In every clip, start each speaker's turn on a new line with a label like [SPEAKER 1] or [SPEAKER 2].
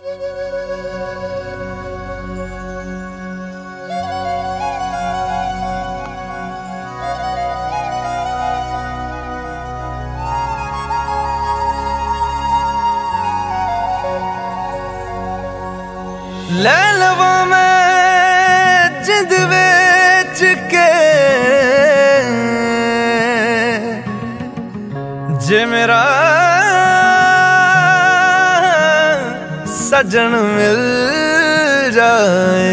[SPEAKER 1] ले लवा मैं जिंद बेच के जे मेरा सजन मिल जाए।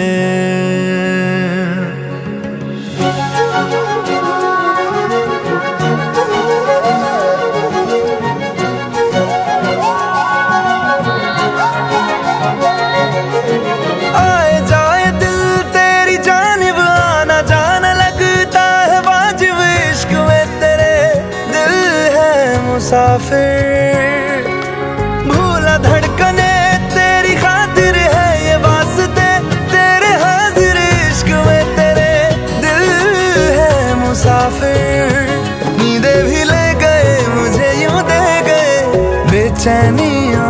[SPEAKER 1] आए जाए दिल तेरी जानिब आना जाना लगता है वाजिब इश्क में तेरे दिल है मुसाफिर। भूला धड़कने तेरी खातिर है ये वास्ते तेरे हाजिर इश्क में तेरे दिल है मुसाफिर। नींदे भी ले गए मुझे यूं दे गए बेचैनियां।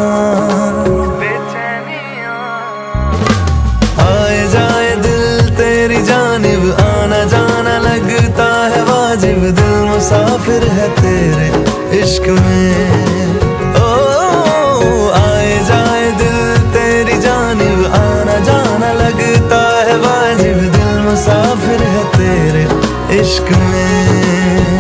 [SPEAKER 1] आए जाए दिल तेरी जानिब आना जाना लगता है वाजिब दिल मुसाफिर है तेरे इश्क में। ओ आए जाए दिल तेरी जानिब आना जाना लगता है वाजिब दिल मुसाफिर है तेरे इश्क में।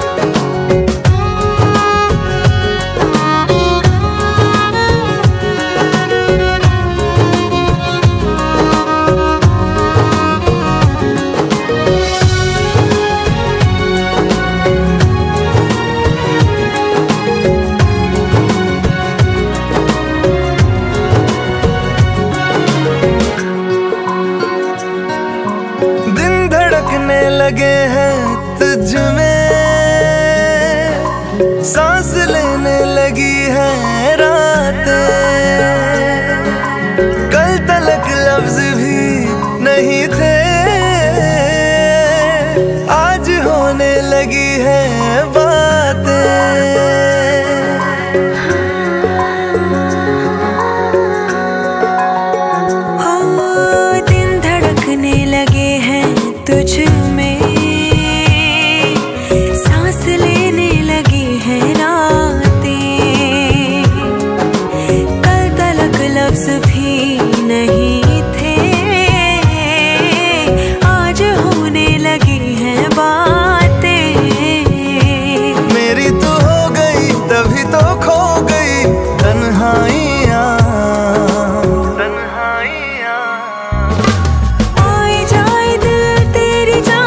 [SPEAKER 1] धड़कने लगे हैं तुझ में सांस लेने लगी है रातें। कल तलक लफ्ज भी नहीं थे आज होने लगी है बातें।
[SPEAKER 2] दिन धड़कने लगे हैं तुझ में सांस लेने लगी है रातें। कल तलक लफ्ज भी नहीं थे आज होने लगी है बातें।
[SPEAKER 1] मेरी तो हो गई तभी तो खो गई तन्हाइयाँ।
[SPEAKER 2] आए जाए दिल तेरी जान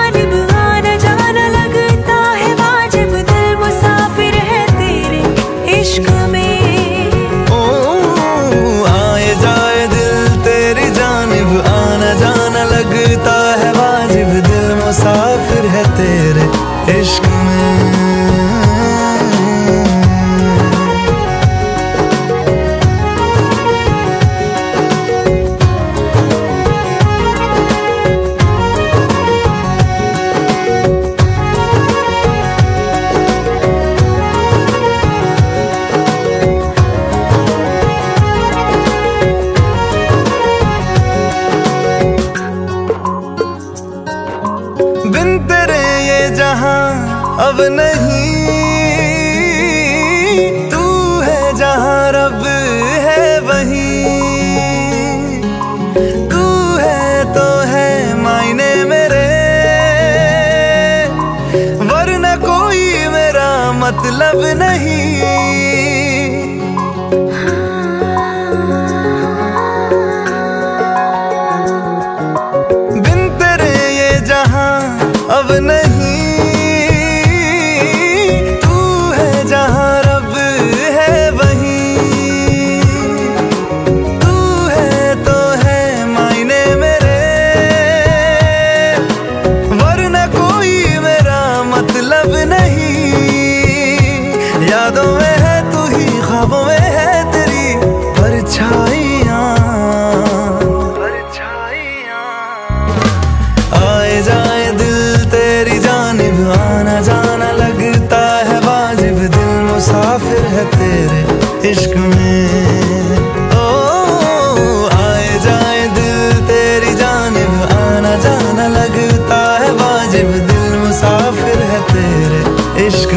[SPEAKER 1] इश्क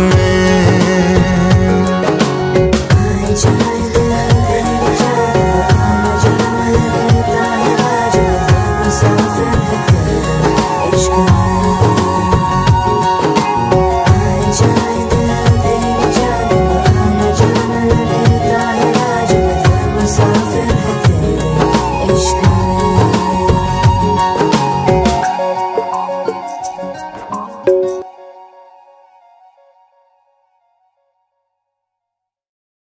[SPEAKER 2] मुसाफिर है तेरे इश्क